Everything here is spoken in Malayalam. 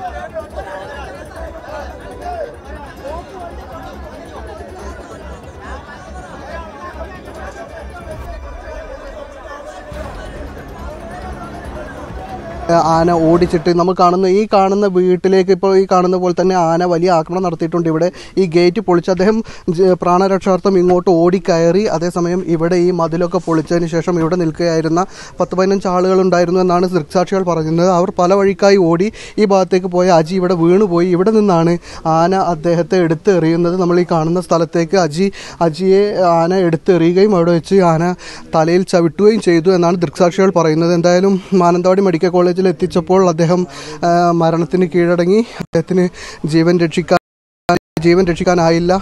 ആന ഓടിച്ചിട്ട് നമ്മൾ കാണുന്ന വീട്ടിലേക്ക് ഇപ്പോൾ ഈ കാണുന്ന പോലെ തന്നെ ആന വലിയ ആക്രമണം നടത്തിയിട്ടുണ്ട്. ഇവിടെ ഈ ഗേറ്റ് പൊളിച്ച് അദ്ദേഹം പ്രാണരക്ഷാർത്ഥം ഇങ്ങോട്ട് ഓടിക്കയറി. അതേസമയം ഇവിടെ ഈ മതിലൊക്കെ പൊളിച്ചതിന് ശേഷം ഇവിടെ നിൽക്കുകയായിരുന്ന 10-15 ആളുകളുണ്ടായിരുന്നു എന്നാണ് ദൃക്സാക്ഷികൾ പറയുന്നത്. അവർ പല വഴിക്കായി ഓടി ഈ ഭാഗത്തേക്ക് പോയ അജി ഇവിടെ വീണുപോയി. ഇവിടെ നിന്നാണ് ആന അദ്ദേഹത്തെ എടുത്തെറിയുന്നത്. നമ്മൾ ഈ കാണുന്ന സ്ഥലത്തേക്ക് അജിയെ ആന എടുത്തെറിയുകയും അവിടെ വെച്ച് ആന തലയിൽ ചവിട്ടുകയും ചെയ്തു എന്നാണ് ദൃക്സാക്ഷികൾ പറയുന്നത്. എന്തായാലും മാനന്തവാടി മെഡിക്കൽ കോളേജിൽ എത്തിച്ചപ്പോൾ അദ്ദേഹം മരണത്തിന് കീഴടങ്ങി. അദ്ദേഹത്തിന് ജീവൻ രക്ഷിക്കാനായില്ല.